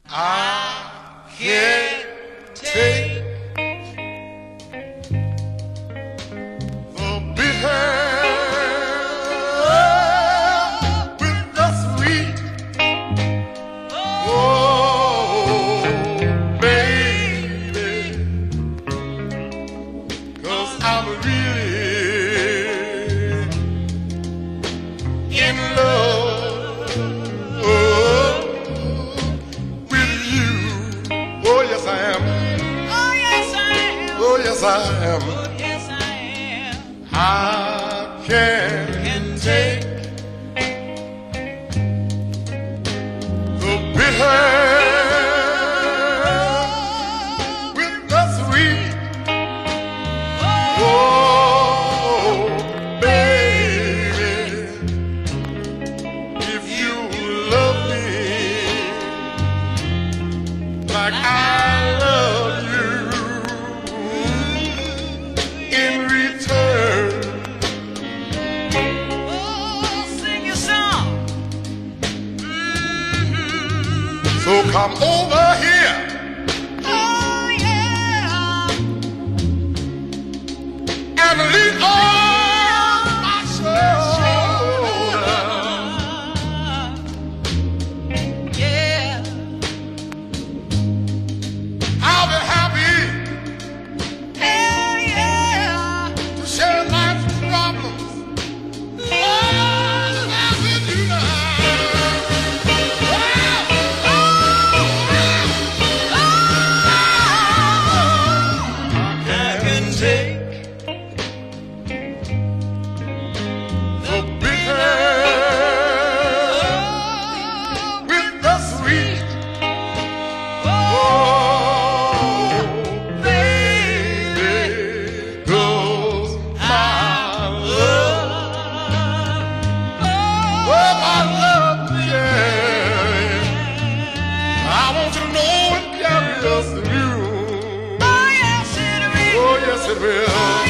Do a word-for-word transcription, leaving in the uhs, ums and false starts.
I can't take the bitter with the sweet. Oh, baby, 'cause I'm really in love with you. Oh, yes, I am. Oh, yes, I am. Oh, yes, I am. Oh, yes, I am. I can take the bitter with the sweet. Oh, baby, if you love me like I love you, in return, Oh, sing your song. Mm-hmm. so come over here Oh, yeah. and lean on my shoulder. Yeah. I'll be happy Hell yeah. to share life's problems. Oh, I'm with you now. I can take the bitter with the sweet. Oh, baby, 'cause my love, oh, my love, yeah, I want you to know it carries us through. Oh, yes, it will. Oh, yes, it will.